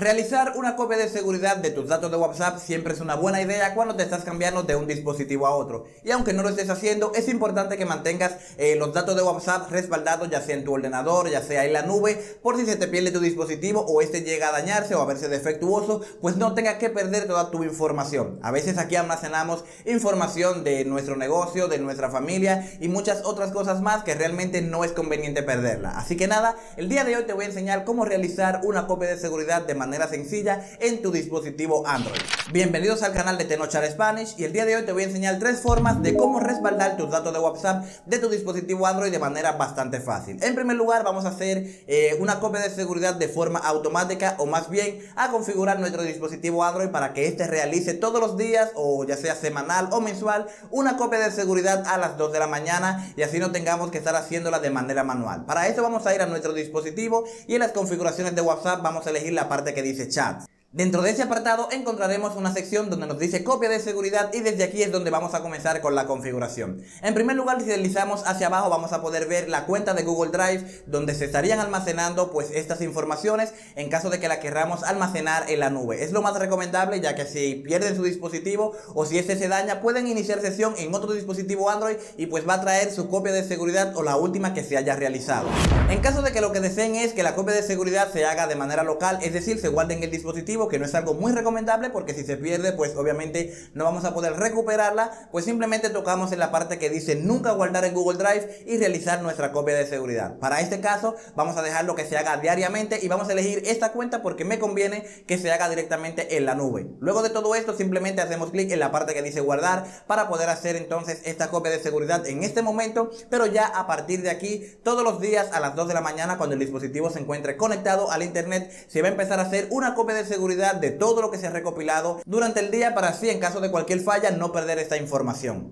Realizar una copia de seguridad de tus datos de WhatsApp siempre es una buena idea cuando te estás cambiando de un dispositivo a otro. Y aunque no lo estés haciendo, es importante que mantengas los datos de WhatsApp respaldados, ya sea en tu ordenador, ya sea en la nube, por si se te pierde tu dispositivo o este llega a dañarse o a verse defectuoso, pues no tengas que perder toda tu información. A veces aquí almacenamos información de nuestro negocio, de nuestra familia y muchas otras cosas más que realmente no es conveniente perderla. Así que nada, el día de hoy te voy a enseñar cómo realizar una copia de seguridad de manera sencilla en tu dispositivo Android. Bienvenidos al canal de Tenochar Spanish y el día de hoy te voy a enseñar 3 formas de cómo respaldar tus datos de WhatsApp de tu dispositivo Android de manera bastante fácil. En primer lugar, vamos a hacer una copia de seguridad de forma automática, o más bien a configurar nuestro dispositivo Android para que este realice todos los días, o ya sea semanal o mensual, una copia de seguridad a las 2 de la mañana y así no tengamos que estar haciéndola de manera manual. Para esto vamos a ir a nuestro dispositivo y en las configuraciones de WhatsApp vamos a elegir la parte que dice chat. Dentro de ese apartado encontraremos una sección donde nos dice copia de seguridad y desde aquí es donde vamos a comenzar con la configuración. En primer lugar, si deslizamos hacia abajo vamos a poder ver la cuenta de Google Drive donde se estarían almacenando pues estas informaciones en caso de que la querramos almacenar en la nube. Es lo más recomendable, ya que si pierden su dispositivo o si este se daña pueden iniciar sesión en otro dispositivo Android y pues va a traer su copia de seguridad o la última que se haya realizado. En caso de que lo que deseen es que la copia de seguridad se haga de manera local, es decir, se guarde en el dispositivo, que no es algo muy recomendable porque si se pierde pues obviamente no vamos a poder recuperarla, pues simplemente tocamos en la parte que dice nunca guardar en Google Drive y realizar nuestra copia de seguridad. Para este caso vamos a dejarlo que se haga diariamente y vamos a elegir esta cuenta porque me conviene que se haga directamente en la nube. Luego de todo esto simplemente hacemos clic en la parte que dice guardar para poder hacer entonces esta copia de seguridad en este momento, pero ya a partir de aquí todos los días a las 2 de la mañana cuando el dispositivo se encuentre conectado al internet se va a empezar a hacer una copia de seguridad de todo lo que se ha recopilado durante el día para así en caso de cualquier falla no perder esta información.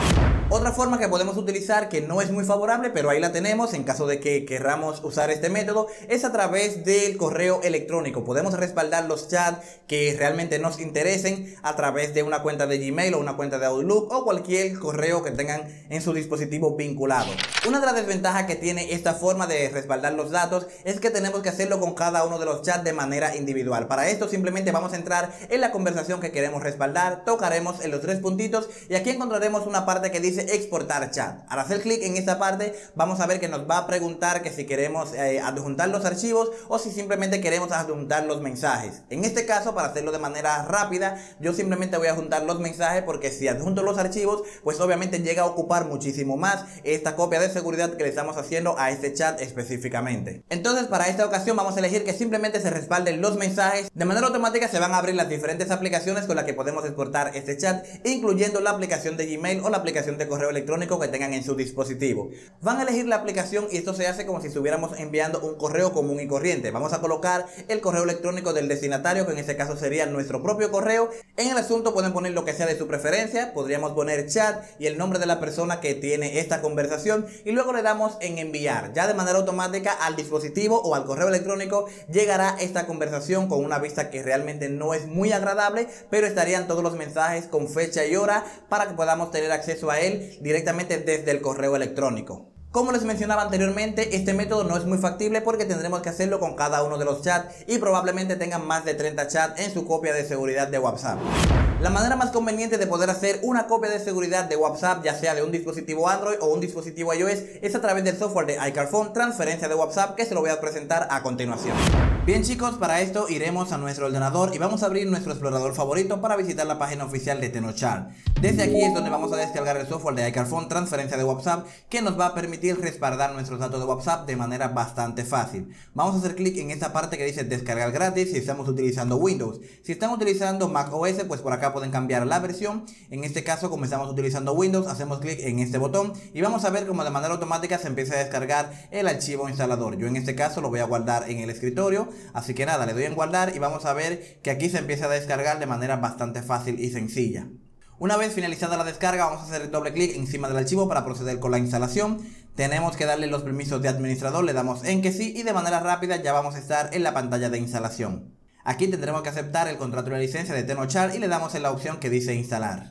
Otra forma que podemos utilizar, que no es muy favorable, pero ahí la tenemos en caso de que querramos usar este método, es a través del correo electrónico. Podemos respaldar los chats que realmente nos interesen a través de una cuenta de Gmail o una cuenta de Outlook o cualquier correo que tengan en su dispositivo vinculado. Una de las desventajas que tiene esta forma de respaldar los datos es que tenemos que hacerlo con cada uno de los chats de manera individual. Para esto simplemente vamos a entrar en la conversación que queremos respaldar, tocaremos en los 3 puntitos y aquí encontraremos una parte que dice exportar chat. Al hacer clic en esta parte vamos a ver que nos va a preguntar que si queremos adjuntar los archivos o si simplemente queremos adjuntar los mensajes. En este caso, para hacerlo de manera rápida, yo simplemente voy a adjuntar los mensajes porque si adjunto los archivos pues obviamente llega a ocupar muchísimo más esta copia de seguridad que le estamos haciendo a este chat específicamente. Entonces para esta ocasión vamos a elegir que simplemente se respalden los mensajes. De manera automática se van a abrir las diferentes aplicaciones con las que podemos exportar este chat, incluyendo la aplicación de Gmail o la aplicación de correo electrónico que tengan en su dispositivo. Van a elegir la aplicación y esto se hace como si estuviéramos enviando un correo común y corriente. Vamos a colocar el correo electrónico del destinatario, que en este caso sería nuestro propio correo. En el asunto pueden poner lo que sea de su preferencia, podríamos poner chat y el nombre de la persona que tiene esta conversación y luego le damos en enviar. Ya de manera automática al dispositivo o al correo electrónico llegará esta conversación con una vista que realmente no es muy agradable, pero estarían todos los mensajes con fecha y hora para que podamos tener acceso a él directamente desde el correo electrónico. Como les mencionaba anteriormente, este método no es muy factible porque tendremos que hacerlo con cada uno de los chats y probablemente tengan más de 30 chats en su copia de seguridad de WhatsApp. La manera más conveniente de poder hacer una copia de seguridad de WhatsApp, ya sea de un dispositivo Android o un dispositivo iOS, es a través del software de iCarphone, transferencia de WhatsApp, que se lo voy a presentar a continuación. Bien chicos, para esto iremos a nuestro ordenador y vamos a abrir nuestro explorador favorito para visitar la página oficial de Tenochar. Desde aquí es donde vamos a descargar el software de iCarphone, transferencia de WhatsApp, que nos va a permitir respaldar nuestros datos de WhatsApp de manera bastante fácil. Vamos a hacer clic en esta parte que dice descargar gratis si estamos utilizando Windows. Si están utilizando Mac OS, pues por acá pueden cambiar la versión. En este caso, como estamos utilizando Windows, hacemos clic en este botón y vamos a ver cómo de manera automática se empieza a descargar el archivo instalador. Yo en este caso lo voy a guardar en el escritorio, así que nada, le doy en guardar y vamos a ver que aquí se empieza a descargar de manera bastante fácil y sencilla. Una vez finalizada la descarga vamos a hacer doble clic encima del archivo para proceder con la instalación. Tenemos que darle los permisos de administrador, le damos en que sí y de manera rápida ya vamos a estar en la pantalla de instalación. Aquí tendremos que aceptar el contrato de licencia de Tenochar y le damos en la opción que dice instalar.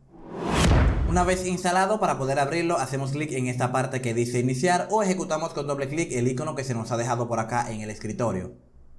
Una vez instalado, para poder abrirlo hacemos clic en esta parte que dice iniciar o ejecutamos con doble clic el icono que se nos ha dejado por acá en el escritorio.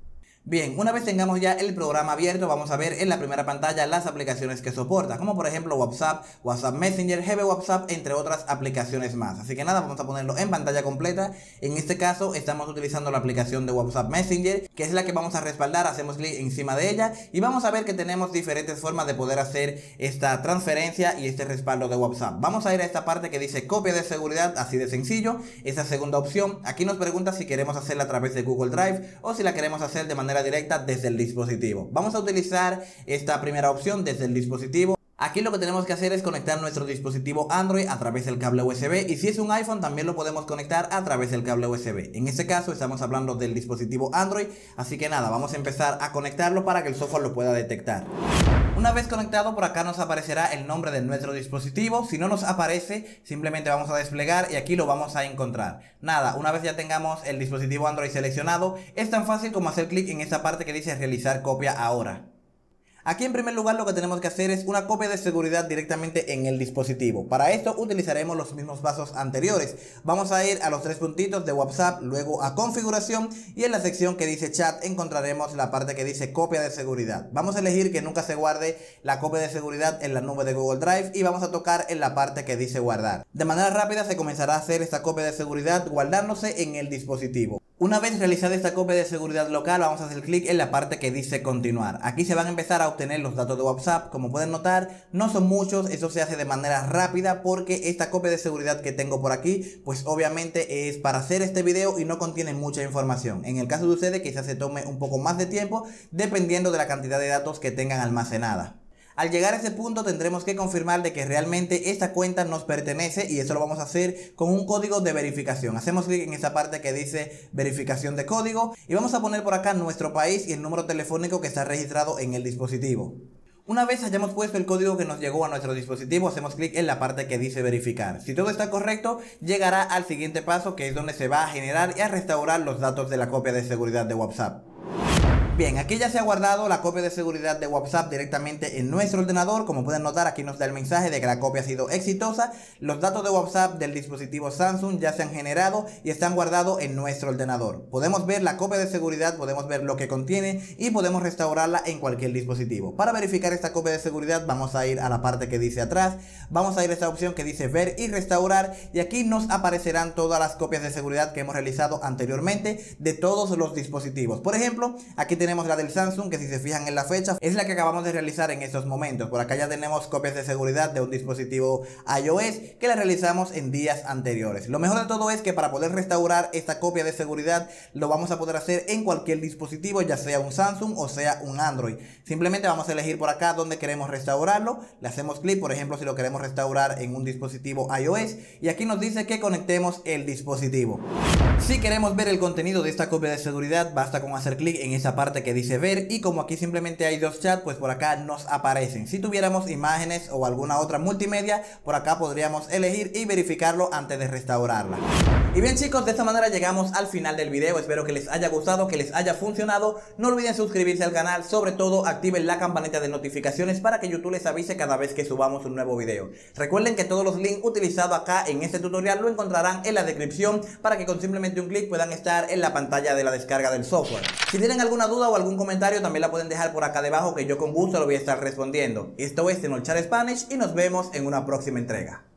Bien, una vez tengamos ya el programa abierto, vamos a ver en la primera pantalla las aplicaciones que soporta, como por ejemplo WhatsApp, WhatsApp Messenger, GB WhatsApp, entre otras aplicaciones más. Así que nada, vamos a ponerlo en pantalla completa. En este caso estamos utilizando la aplicación de WhatsApp Messenger, que es la que vamos a respaldar. Hacemos clic encima de ella y vamos a ver que tenemos diferentes formas de poder hacer esta transferencia y este respaldo de WhatsApp. Vamos a ir a esta parte que dice copia de seguridad, así de sencillo. Esa segunda opción, aquí nos pregunta si queremos hacerla a través de Google Drive o si la queremos hacer de manera directa desde el dispositivo. Vamos a utilizar esta primera opción desde el dispositivo. Aquí lo que tenemos que hacer es conectar nuestro dispositivo Android a través del cable USB, y si es un iPhone también lo podemos conectar a través del cable USB. En este caso estamos hablando del dispositivo Android, así que nada, vamos a empezar a conectarlo para que el software lo pueda detectar. Una vez conectado, por acá nos aparecerá el nombre de nuestro dispositivo. Si no nos aparece, simplemente vamos a desplegar y aquí lo vamos a encontrar. Nada, una vez ya tengamos el dispositivo Android seleccionado, es tan fácil como hacer clic en esta parte que dice realizar copia ahora. Aquí en primer lugar lo que tenemos que hacer es una copia de seguridad directamente en el dispositivo. Para esto utilizaremos los mismos pasos anteriores. Vamos a ir a los tres puntitos de WhatsApp, luego a configuración, y en la sección que dice chat encontraremos la parte que dice copia de seguridad. Vamos a elegir que nunca se guarde la copia de seguridad en la nube de Google Drive y vamos a tocar en la parte que dice guardar. De manera rápida se comenzará a hacer esta copia de seguridad guardándose en el dispositivo. Una vez realizada esta copia de seguridad local, vamos a hacer clic en la parte que dice continuar. Aquí se van a empezar a obtener los datos de WhatsApp. Como pueden notar, no son muchos, eso se hace de manera rápida porque esta copia de seguridad que tengo por aquí, pues obviamente es para hacer este video y no contiene mucha información. En el caso de ustedes quizás se tome un poco más de tiempo dependiendo de la cantidad de datos que tengan almacenada. Al llegar a ese punto tendremos que confirmar de que realmente esta cuenta nos pertenece, y eso lo vamos a hacer con un código de verificación. Hacemos clic en esa parte que dice verificación de código y vamos a poner por acá nuestro país y el número telefónico que está registrado en el dispositivo. Una vez hayamos puesto el código que nos llegó a nuestro dispositivo, hacemos clic en la parte que dice verificar. Si todo está correcto, llegará al siguiente paso, que es donde se va a generar y a restaurar los datos de la copia de seguridad de WhatsApp. Bien, aquí ya se ha guardado la copia de seguridad de WhatsApp directamente en nuestro ordenador. Como pueden notar, aquí nos da el mensaje de que la copia ha sido exitosa. Los datos de WhatsApp del dispositivo Samsung ya se han generado y están guardados en nuestro ordenador. Podemos ver la copia de seguridad, podemos ver lo que contiene y podemos restaurarla en cualquier dispositivo. Para verificar esta copia de seguridad vamos a ir a la parte que dice atrás, vamos a ir a esta opción que dice ver y restaurar, y aquí nos aparecerán todas las copias de seguridad que hemos realizado anteriormente de todos los dispositivos. Por ejemplo, aquí tenemos la del Samsung, que si se fijan en la fecha es la que acabamos de realizar en estos momentos. Por acá ya tenemos copias de seguridad de un dispositivo iOS que la realizamos en días anteriores. Lo mejor de todo es que para poder restaurar esta copia de seguridad lo vamos a poder hacer en cualquier dispositivo, ya sea un Samsung o sea un Android. Simplemente vamos a elegir por acá donde queremos restaurarlo, le hacemos clic, por ejemplo si lo queremos restaurar en un dispositivo iOS, y aquí nos dice que conectemos el dispositivo. Si queremos ver el contenido de esta copia de seguridad, basta con hacer clic en esa parte que dice ver, y como aquí simplemente hay dos chats, pues por acá nos aparecen. Si tuviéramos imágenes o alguna otra multimedia, por acá podríamos elegir y verificarlo antes de restaurarla. Y bien chicos, de esta manera llegamos al final del video. Espero que les haya gustado, que les haya funcionado. No olviden suscribirse al canal, sobre todo activen la campanita de notificaciones para que YouTube les avise cada vez que subamos un nuevo video. Recuerden que todos los links utilizados acá en este tutorial lo encontrarán en la descripción para que con simplemente un clic puedan estar en la pantalla de la descarga del software. Si tienen alguna duda o algún comentario también la pueden dejar por acá debajo, que yo con gusto lo voy a estar respondiendo. Esto es Tenolchar Spanish y nos vemos en una próxima entrega.